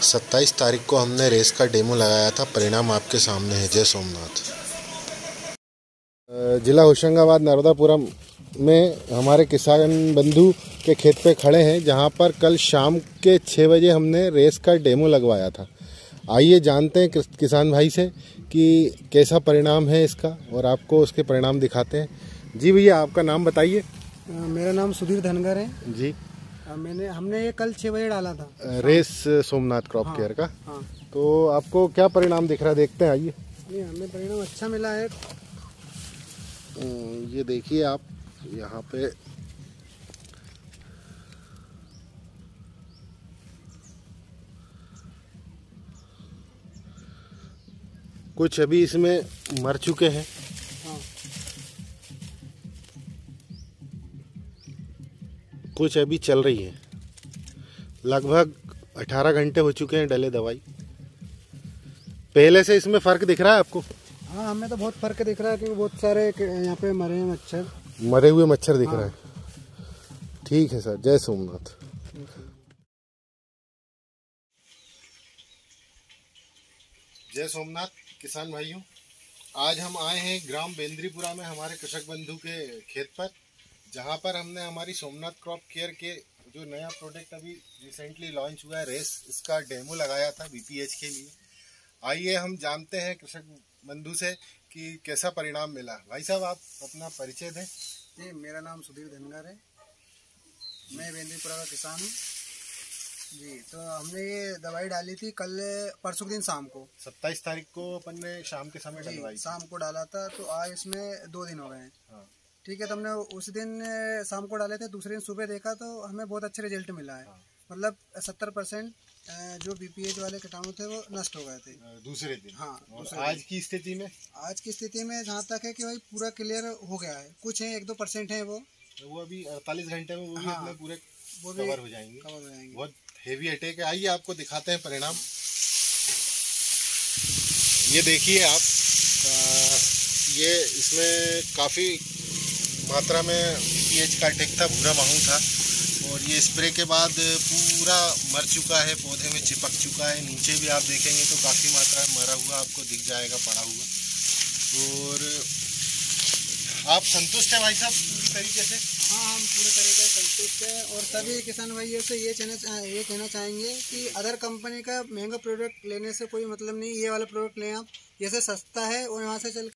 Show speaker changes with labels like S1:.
S1: 27 तारीख को हमने रेस का डेमो लगाया था। परिणाम आपके सामने है। जय सोमनाथ। जिला होशंगाबाद नर्मदापुरम में हमारे किसान बंधु के खेत पे खड़े हैं, जहां पर कल शाम के 6 बजे हमने रेस का डेमो लगवाया था। आइए जानते हैं किसान भाई से कि कैसा परिणाम है इसका और आपको उसके परिणाम दिखाते हैं। जी भैया, आपका नाम बताइए।
S2: मेरा नाम सुधीर धनगर है
S1: जी।
S2: हमने ये कल 6 बजे डाला था
S1: रेस सोमनाथ क्रॉप केयर का।
S2: हाँ।
S1: तो आपको क्या परिणाम दिख रहा है, देखते हैं, आइए।
S2: नहीं, हमें परिणाम अच्छा मिला है।
S1: ये देखिए आप यहाँ पे कुछ अभी इसमें मर चुके हैं।
S2: हाँ।
S1: कुछ अभी चल रही है। लगभग 18 घंटे हो चुके हैं डले दवाई। पहले से इसमें फर्क दिख रहा है आपको?
S2: हाँ, हमें तो बहुत फर्क दिख रहा है क्योंकि बहुत सारे यहाँ पे मरे हैं मच्छर,
S1: मरे हुए मच्छर दिख
S2: हाँ।
S1: रहा है। ठीक है सर, जय सोमनाथ। जय सोमनाथ किसान भाइयों, आज हम आए हैं ग्राम बेंद्रीपुरा में हमारे कृषक बंधु के खेत पर, जहां पर हमने हमारी सोमनाथ क्रॉप केयर के जो नया प्रोडक्ट अभी रिसेंटली लॉन्च हुआ है रेस, इसका डेमो लगाया था बीपीएच के लिए। आइए हम जानते हैं कृषक बंधु से कि कैसा परिणाम मिला। भाई साहब, आप अपना परिचय दें।
S2: जी, मेरा नाम सुधीर धनगर है, मैं बेंद्रीपुरा का किसान हूँ जी। तो हमने ये दवाई डाली थी कल परसों के दिन शाम को,
S1: 27 तारीख को अपन ने शाम के समय डलवाई।
S2: शाम को डाला था। तो आज इसमें 2 दिन हो गए हैं।
S1: हाँ।
S2: ठीक है, तो हमने उस दिन शाम को डाले थे, दूसरे दिन सुबह देखा तो हमें बहुत अच्छे रिजल्ट मिला है।
S1: हाँ।
S2: मतलब 70% जो बीपीएच वाले कीटाणु थे वो नष्ट हो गए थे
S1: दूसरे दिन।
S2: हाँ।
S1: और आज की स्थिति में?
S2: आज की स्थिति में जहाँ तक है कि भाई पूरा क्लियर हो गया है। कुछ है 1-2% है वो
S1: अभी 48 घंटे में वो भी अपने पूरे
S2: वो भी
S1: कवर हो जाएंगे।
S2: बहुत
S1: बहुत हेवी अटैक है। आइए आपको दिखाते हैं परिणाम। ये देखिए आप, ये इसमें काफ़ी मात्रा में पीएच का अटैक था, भूरा माहू था, और ये स्प्रे के बाद पूरा मर चुका है, पौधे में चिपक चुका है। नीचे भी आप देखेंगे तो काफ़ी मात्रा में मरा हुआ आपको दिख जाएगा, पड़ा हुआ। और आप संतुष्ट हैं भाई साहब पूरी तरीके से?
S2: हाँ, हम पूरे तरीके से संतुष्ट हैं। और सभी किसान भाइयों से ये कहना चाहेंगे कि अदर कंपनी का महंगा प्रोडक्ट लेने से कोई मतलब नहीं। ये वाला प्रोडक्ट लें आप, जैसे सस्ता है और यहाँ से चल